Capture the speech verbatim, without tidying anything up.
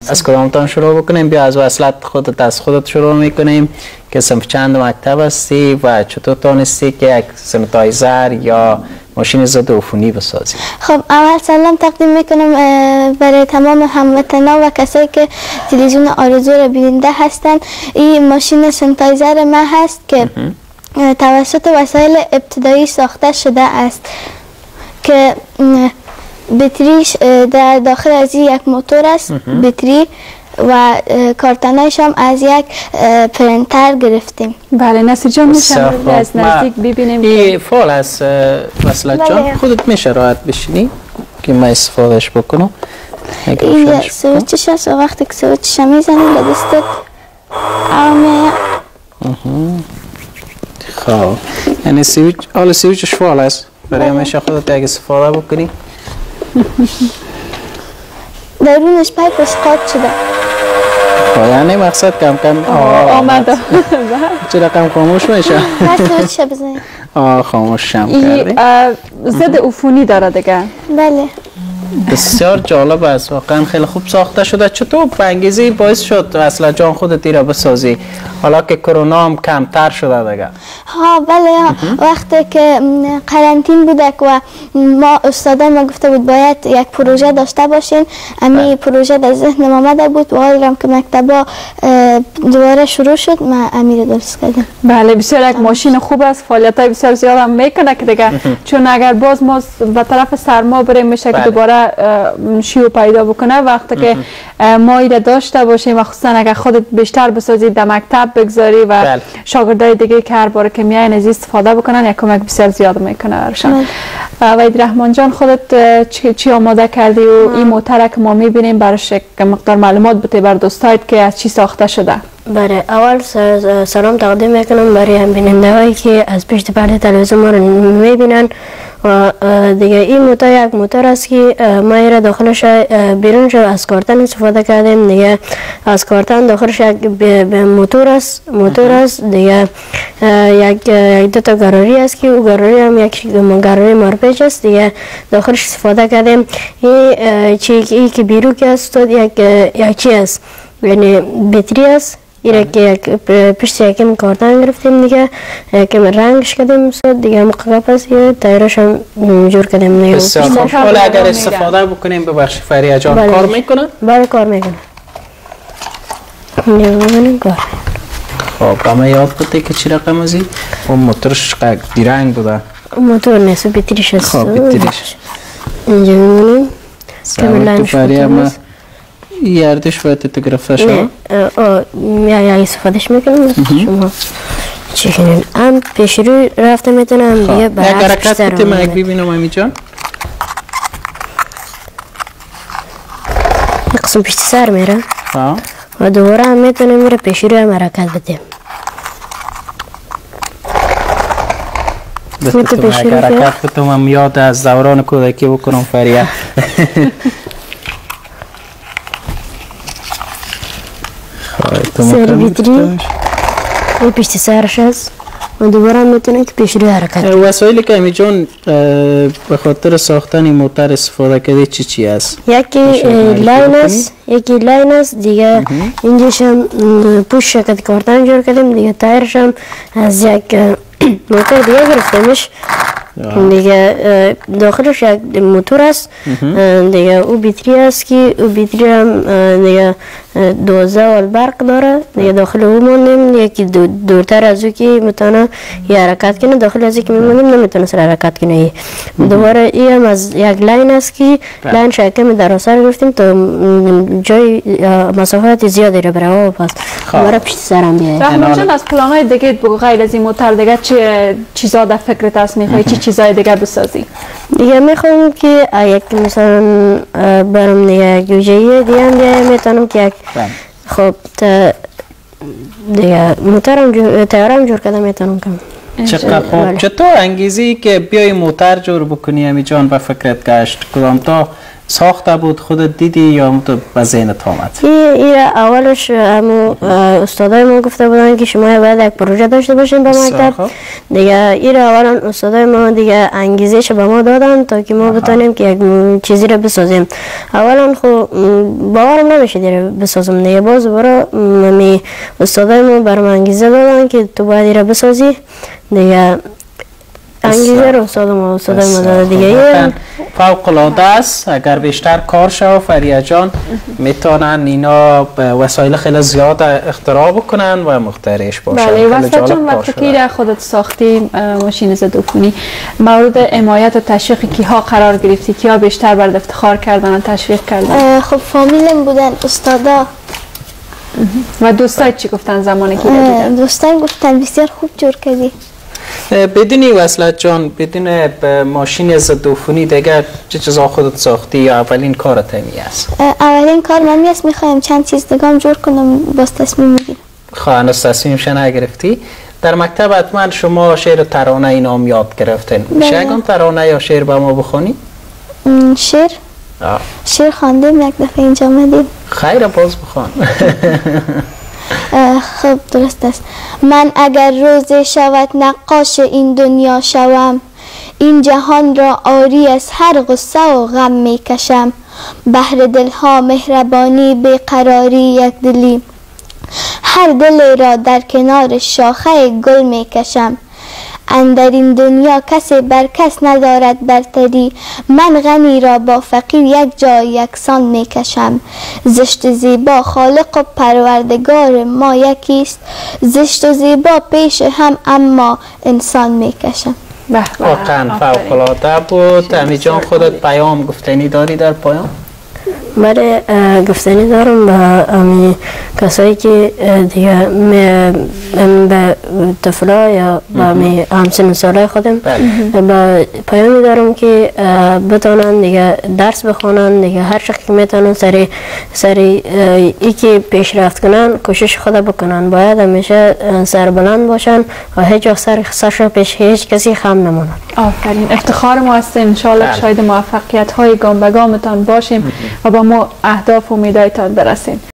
از کدامتان شروع بکنیم؟ بیا از وصلت خودت از خودت شروع میکنیم که صنف چند مکتب هستی و چطور تانستی که یک سنتایزر یا ماشین ضد عفونی بسازی؟ خب اول سلام تقدیم میکنم برای تمام هموطنان و کسایی که تلویزیون آرزو را بیننده هستند. این ماشین سنتایزر من هست که توسط وسایل ابتدایی ساخته شده است که بطریش در داخل از یک موتور است، بطری و کارتنایش هم از یک پرنتر گرفتیم. بله نصیر جان میشه از نزدیک ببینیم این فعال است وصلت جان؟ خودت میشه راحت بشینی که من استفادهش بکنم؟ این سویچش هست و وقتی که سویچش میزنی به دستت آمه. خب یعنی سویچ حالا سویچش فعال است برای همیشه خودت یک استفاده بکنی؟ درونش پایپش قاط شده. یعنی مقصد کم کم آمده چرا کم خاموش میشه؟ پس سویچش بزنید. آه خاموش شم کردی؟ ضد عفونی داره دیگه؟ بله. بسیار جالب است، واقعا خیلی خوب ساخته شده. چطور به انگیزه باعث شد وصلت جان خودت را بسازی حالا که کرونا هم کمتر شده دیگه؟ ها بله، وقتی که قرنطین بودک و ما استادا ما گفته بود باید یک پروژه داشته باشین، امی پروژه در ذهنم آمده بود و حالا که مکتبا دوباره شروع شد ما امی رو درست کردیم. بله بسیار یک ماشین خوب است، فعالیت های بسیار زیاد هم میکنه که دیگه چون اگر باز ما به طرف سرما بریم میشه که دوباره شیوع پیدا بکنه. وقتی که ما ایره داشته باشیم و خصوصا اگر خودت بیشتر بسازید در مکتب بگذاری و بله. شاگردای دیگه که هر بار که میاین از استفاده بکنن یک کمک بسیار زیاد میکنه برشان. وحید رحمان جان خودت چی, چی آماده کردی و این موتر که ما میبینیم برش یک مقدار معلومات بده بر دوستایت که از چی ساخته شده؟ برای اول سلام تقدیم میکنم برای هم بیننده هایی که از پشت پرده تلویزیون ما رو میبینن و دیگه این موتور یک موتور است که ما ایره داخلش بیرون شو از کارتن استفاده کردیم. دیگه از کارتن داخلش یک موتور است موتور است دیگه یک یک دو تا گراری است که او گراری هم یک گراری مارپیچ است دیگه داخلش استفاده کردیم. این چی که بیرون که است یک یک چی است یعنی بطری است. ایره که یک پشت یکم کارتن گرفتیم دیگه یکم رنگش کردیم سود دیگه مقابل پس یه تایرش هم جور کردیم دیگه. بسیار خوب. حالا اگر استفاده بکنیم ببخشید فریا جان کار میکنه؟ بله کار میکنه. نمیدونم کار. خب اما یاد بده که چی رقم ازی؟ اون موتورش بیرنگ بوده. موتور نیست بطریش هست. خب بطریش. اینجا میمونیم. کاملا فریا ما یاردش باید تگرفته شد؟ نه یا استفادهش میکنم شما چی کنیم هم پیش روی رفته میتونم دیگه برعکس پیش سر رو یک ببینم امی جان یک قسم پیش سر میره و دوباره هم میتونم میره پیش روی هم حرکت بدیم. بستتون یک حرکت بتونم هم یاد از دوران کودکی بکنم فریا. سر بیتری و پیشت سرش هست و دوباره هم میتونه که پیش روی حرکت کنه. وسایلی که امی جان به خاطر ساختن موتر استفاده کرده چی چی هست؟ یکی لاین است یکی لاین است دیگه اینجاش هم پوش شکل کارتن جور کردیم دیگه تایرش هم از یک موتر دیگه گرفتیمش دیگه داخلش یک موتور است دیگه او بیتری است که او بیتری هم دیگه دوازده ول برق داره دیگه داخل او موندیم یکی دورتر از او که میتونه یه حرکت کنه داخل از او که میمونیم نمیتونه سر حرکت کنه. دوباره این هم از یک لاین است که لاین شکمی در آسر گرفتیم تا جای مسافت زیادی رو برای پس دوباره پشت سرم بیاید. رحمان جان از پلانهای دیگه بگو غیر از این موتر دیگه چه چیزا در فکرت هست میخوای چی چیزای دیگه بسازی؟ دیگه میخوام که یک مثلا برام دیگه گوجهیه دیگه هم دیگه میتونم که یک خب دیگه موترم تیارم جور کده میتونم کم. چقدر خوب. چطور انگیزی که بیای موتر جور بکنی امی جان به فکرت گشت؟ کدام تا ساخته بود خودت دیدی یا به ذهنت آمد؟ این اولش همو استادای ما گفته بودن که شما باید یک پروژه داشته باشین به مکتب. دیگه این اولا استادای ما دیگه انگیزش به ما دادن تا که ما بتونیم که یک چیزی رو بسازیم. اولا خب باورم نمیشه دیگه بسازم دیگه، باز برای می استادای ما برام انگیزه دادن که تو باید این رو بسازی دیگه. انگیزه رو استاد ما استاد ما داده دیگه. فوق العاده است. اگر بیشتر کار شو فریا جان میتونن اینا وسایل خیلی زیاد اختراع بکنن و مخترعش باشن. بله واسه جان وقتی که خودت ساختی ماشین ضد عفونی مورد حمایت و تشویق کیها قرار گرفتی؟ کیها بیشتر برات افتخار کردن و تشویق کردن؟ خب فامیلم بودن، استادا. و دوستای چی گفتن زمانی که دیدن؟ دوستان گفتن بسیار خوب جور کردی. بدونی وصلت جان، بدون ماشین ضد عفونی دیگه چه چیزا خودت ساختی یا اولین کارت همی است؟ اولین کار من است میخوایم چند چیز دیگه جور کنم، باز تصمیم میگیرم. خب هنوز تصمیمش نگرفتی؟ در مکتب حتما شما شعر و ترانه اینام یاد گرفتین. میشه یکم ترانه یا شعر به ما بخونی؟ شعر؟ آه. شعر خواندیم یک دفعه اینجا آمدیم. خیر باز بخوان. خب درست است. من اگر روزی شود نقاش این دنیا شوم، این جهان را آری از هر غصه و غم می کشم. بهر دلها مهربانی بیقراری یک دلی، هر دلی را در کنار شاخه گل می کشم. اندر این دنیا کسی بر کس ندارد برتری، من غنی را با فقیر یک جای یکسان می کشم. زشت و زیبا خالق و پروردگار ما یکیست، زشت و زیبا پیش هم اما انسان می کشم. واقعا فوق العاده بود. امی جان خودت پیام گفتنی داری در پایان؟ برای گفتنی دارم به امی کسایی که دیگه به طفلا یا به امی همسن ساله خودم به پیامی دارم که بتونن دیگه درس بخونن دیگه، هر شخصی که میتونن سری سری ای که پیشرفت کنن کوشش خود بکنن، باید همیشه سربلند باشن و هیچ وقت سر سرش پیش هیچ کسی خم نمونن. آفرین، افتخار ما هستیم. انشالله شاید موفقیت های گام به گامتان باشیم و با ما اهداف و امیدهایتان برسیم.